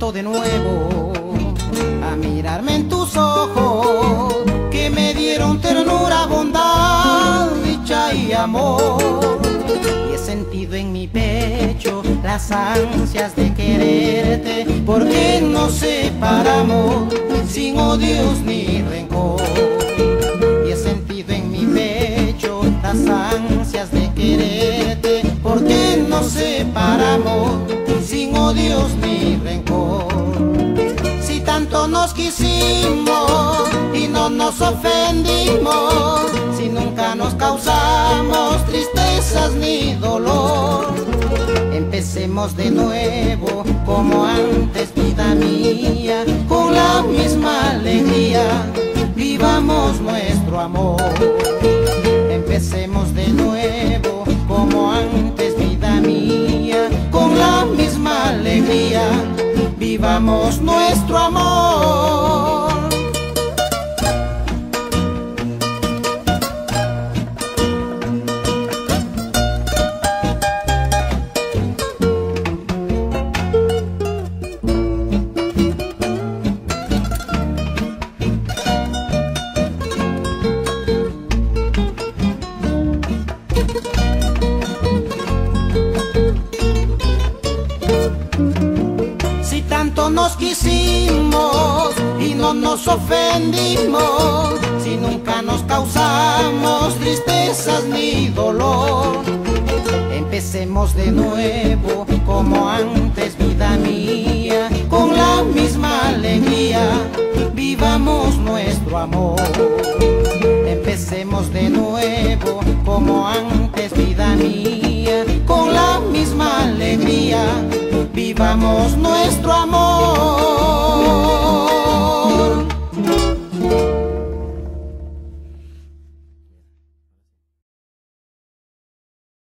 vuelto de nuevo a mirarme en tus ojos, que me dieron ternura, bondad, dicha y amor. Y he sentido en mi pecho las ansias de quererte, porque nos separamos sin odios ni rencor. Y he sentido en mi pecho las ansias de quererte, porque nos separamos sin odios ni rencor. Si tanto nos quisimos y no nos ofendimos, si nunca nos causamos tristezas ni dolor, empecemos de nuevo como antes, vida mía, con la misma alegría, vivamos nuestro amor. Empecemos de nuevo como antes, vida mía, con la misma alegría, vivamos nuestro amor. Nos quisimos y no nos ofendimos, si nunca nos causamos tristezas ni dolor, empecemos de nuevo como antes, vida mía, con la misma alegría, vivamos nuestro amor. Empecemos de nuevo como antes, vida mía, con la misma alegría, vivamos nuestro amor.